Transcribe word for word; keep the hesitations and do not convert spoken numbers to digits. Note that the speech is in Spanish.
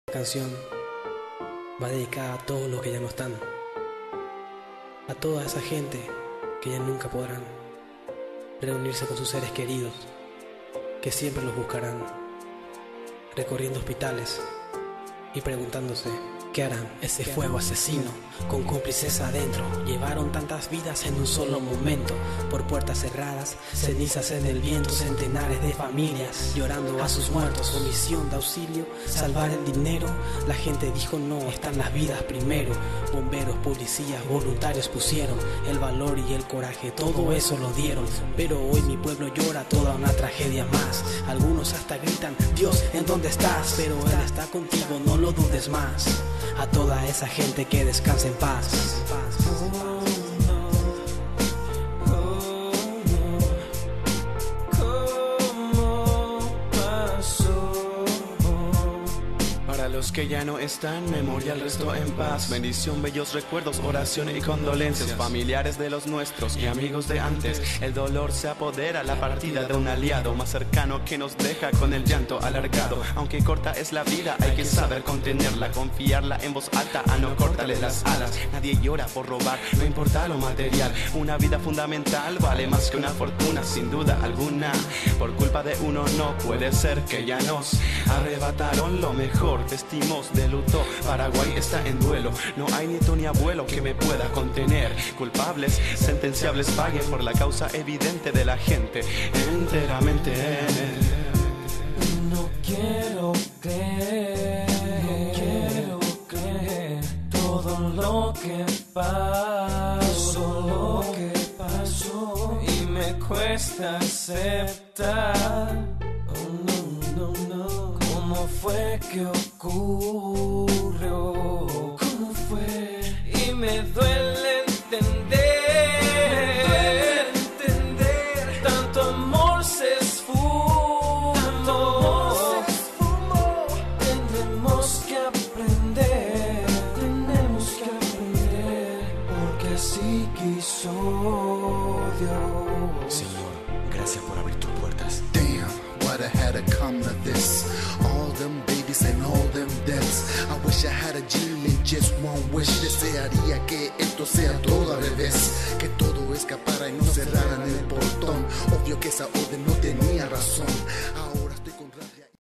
Canción va dedicada a todos los que ya no están, a toda esa gente que ya nunca podrán reunirse con sus seres queridos, que siempre los buscarán, recorriendo hospitales y preguntándose ¿qué harán? Ese fuego asesino, con cómplices adentro, llevaron tantas vidas en un solo momento, por puertas cerradas, cenizas en el viento, centenares de familias llorando a sus muertos, con misión de auxilio, salvar el dinero. La gente dijo no, están las vidas primero. Bomberos, policías, voluntarios pusieron el valor y el coraje, todo eso lo dieron. Pero hoy mi pueblo llora toda una tragedia más. Algunos hasta gritan, Dios, ¿en dónde estás? Pero Él está contigo, no lo dudes más. A toda esa gente que descanse en paz. Los que ya no están, memoria al resto en paz. Bendición, bellos recuerdos, oración y condolencias. Familiares de los nuestros y amigos de antes. El dolor se apodera, la partida de un aliado más cercano que nos deja con el llanto alargado. Aunque corta es la vida, hay que saber contenerla, confiarla en voz alta a no cortarle las alas. Nadie llora por robar, no importa lo material. Una vida fundamental vale más que una fortuna, sin duda alguna. Por culpa de uno no puede ser que ya nos arrebataron lo mejor. Vestimos de luto, Paraguay está en duelo. No hay nieto ni abuelo que me pueda contener. Culpables, sentenciables, paguen por la causa evidente de la gente enteramente. No quiero creer, no quiero creer todo lo que pasó, lo que pasó y me cuesta aceptar. Oh, no, no, no. ¿Cómo fue que ocurrió? ¿Cómo fue? Y me duele entender, me duele entender. Tanto amor se esfumó, tanto amor se esfumó. Tenemos que aprender, tenemos que aprender, porque así quiso Dios. Señor, gracias por abrir tus puertas. Damn, what I had to come to this. All them babies and all them deaths. I wish I had a genie, just one wish. Desearía que esto sea todo al revés, que todo escapara y no cerraran el portón. Obvio que esa orden no tenía razón. Ahora